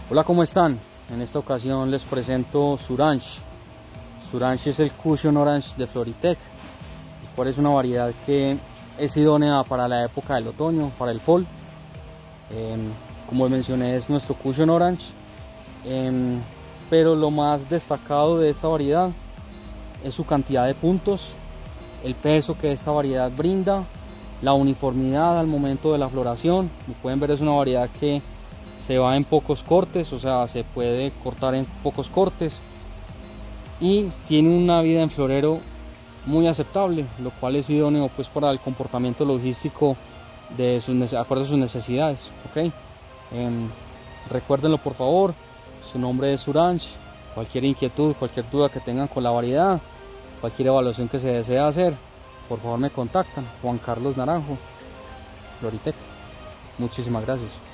Hola, ¿cómo están? En esta ocasión les presento Suransh. Suransh es el Cushion Orange de Floritec, el cual es una variedad que es idónea para la época del otoño, para el fall. Como mencioné, es nuestro Cushion Orange, pero lo más destacado de esta variedad es su cantidad de puntos, el peso que esta variedad brinda, la uniformidad al momento de la floración. Como pueden ver, es una variedad que se va en pocos cortes, o sea, se puede cortar en pocos cortes, y tiene una vida en florero muy aceptable, lo cual es idóneo pues para el comportamiento logístico de acorde a sus necesidades. ¿Okay? Recuérdenlo por favor, su nombre es Suransh. Cualquier inquietud, cualquier duda que tengan con la variedad, cualquier evaluación que se desee hacer, por favor me contactan. Juan Carlos Naranjo, Floritec. Muchísimas gracias.